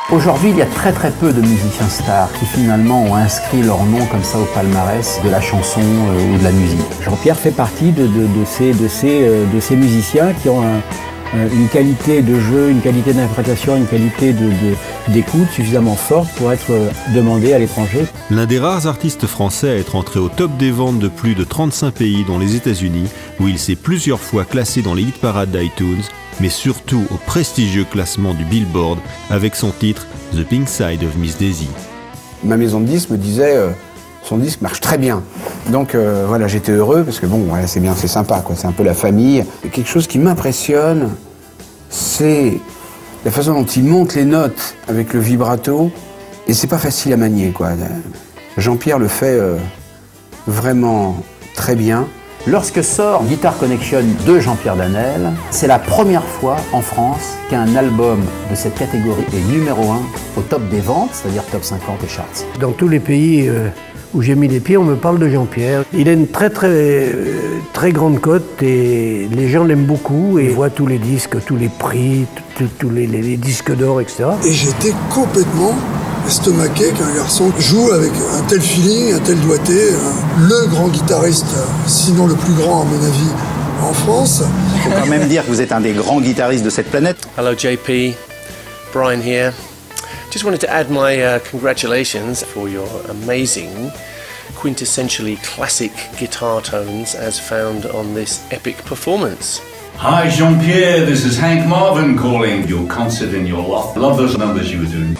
Aujourd'hui, il y a très peu de musiciens stars qui finalement ont inscrit leur nom comme ça au palmarès de la chanson ou de la musique. Jean-Pierre fait partie de ces musiciens qui ont une qualité de jeu, une qualité d'interprétation, une qualité d'écoute suffisamment forte pour être demandé à l'étranger. L'un des rares artistes français à être entré au top des ventes de plus de 35 pays dont les États-Unis, où il s'est plusieurs fois classé dans les hit-parades d'iTunes, mais surtout au prestigieux classement du Billboard avec son titre The Pink Side of Miss Daisy. Ma maison de disques me disait son disque marche très bien. Donc voilà, j'étais heureux parce que bon, ouais, c'est bien, c'est sympa, quoi. C'est un peu la famille. Et quelque chose qui m'impressionne, c'est la façon dont il monte les notes avec le vibrato. Et c'est pas facile à manier, quoi. Jean-Pierre le fait vraiment très bien. Lorsque sort Guitar Connection de Jean-Pierre Danel, c'est la première fois en France qu'un album de cette catégorie est numéro 1 au top des ventes, c'est-à-dire top 50 et charts. Dans tous les pays où j'ai mis les pieds, on me parle de Jean-Pierre. Il a une très grande cote et les gens l'aiment beaucoup et voient tous les disques, tous les prix, tous les disques d'or, etc. Et j'étais complètement estomaqué qu'un garçon joue avec un tel feeling, un tel doigté, le grand guitariste, sinon le plus grand à mon avis en France. Il faut quand même dire que vous êtes un des grands guitaristes de cette planète. Hello JP, Brian here. Just wanted to add my congratulations for your amazing, quintessentially classic guitar tones as found on this epic performance. Hi Jean-Pierre, this is Hank Marvin calling. Your concert in your loft. Love those numbers you were doing.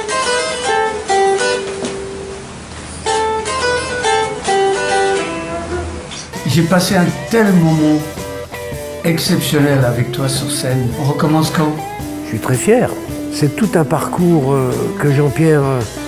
J'ai passé un tel moment exceptionnel avec toi sur scène. On recommence quand? Je suis très fier. C'est tout un parcours que Jean-Pierre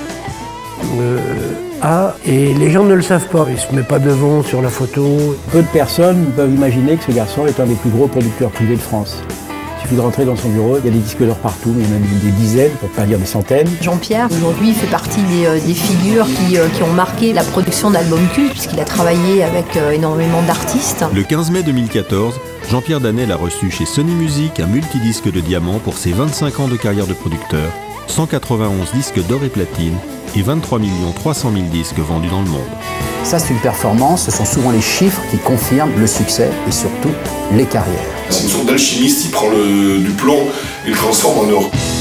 a et les gens ne le savent pas. Il ne se met pas devant sur la photo. Peu de personnes peuvent imaginer que ce garçon est un des plus gros producteurs privés de France. Il suffit de rentrer dans son bureau, il y a des disques d'or partout, il y en a des dizaines, pour ne pas dire des centaines. Jean-Pierre, aujourd'hui, fait partie des figures qui ont marqué la production d'albums cultes, puisqu'il a travaillé avec énormément d'artistes. Le 15 mai 2014, Jean-Pierre Danel a reçu chez Sony Music un multidisque de diamant pour ses 25 ans de carrière de producteur, 191 disques d'or et platine et 23 300 000 disques vendus dans le monde. Ça, c'est une performance, ce sont souvent les chiffres qui confirment le succès et surtout les carrières. C'est une sorte d'alchimiste, il prend du plomb et le transforme en or.